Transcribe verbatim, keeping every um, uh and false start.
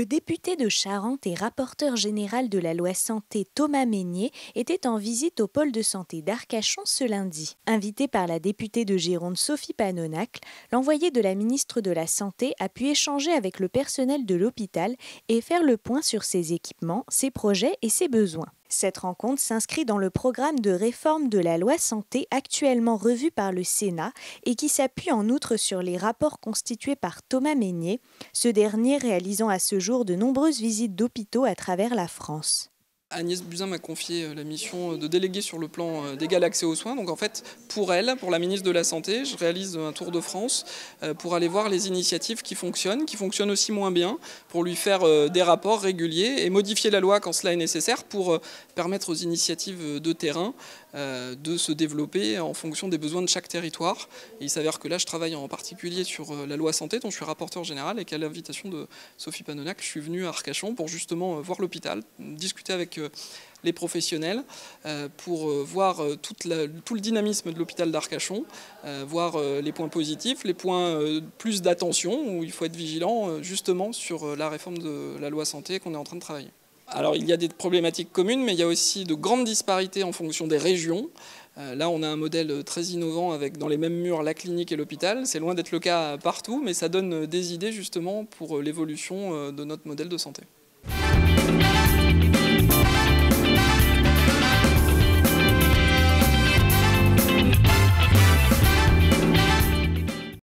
Le député de Charente et rapporteur général de la loi santé Thomas Mesnier était en visite au pôle de santé d'Arcachon ce lundi. Invité par la députée de Gironde Sophie Panonacle, l'envoyé de la ministre de la Santé a pu échanger avec le personnel de l'hôpital et faire le point sur ses équipements, ses projets et ses besoins. Cette rencontre s'inscrit dans le programme de réforme de la loi santé actuellement revu par le Sénat et qui s'appuie en outre sur les rapports constitués par Thomas Mesnier, ce dernier réalisant à ce jour de nombreuses visites d'hôpitaux à travers la France. Agnès Buzyn m'a confié la mission de déléguer sur le plan d'égal accès aux soins. Donc en fait, pour elle, pour la ministre de la Santé, je réalise un tour de France pour aller voir les initiatives qui fonctionnent, qui fonctionnent aussi moins bien, pour lui faire des rapports réguliers et modifier la loi quand cela est nécessaire pour permettre aux initiatives de terrain de se développer en fonction des besoins de chaque territoire. Et il s'avère que là, je travaille en particulier sur la loi santé, dont je suis rapporteur général, et qu'à l'invitation de Sophie Panonacle, je suis venu à Arcachon pour justement voir l'hôpital, discuter avec les professionnels pour voir toute la, tout le dynamisme de l'hôpital d'Arcachon, voir les points positifs, les points plus d'attention, où il faut être vigilant justement sur la réforme de la loi santé qu'on est en train de travailler. Alors il y a des problématiques communes, mais il y a aussi de grandes disparités en fonction des régions. Là, on a un modèle très innovant avec dans les mêmes murs la clinique et l'hôpital. C'est loin d'être le cas partout, mais ça donne des idées justement pour l'évolution de notre modèle de santé.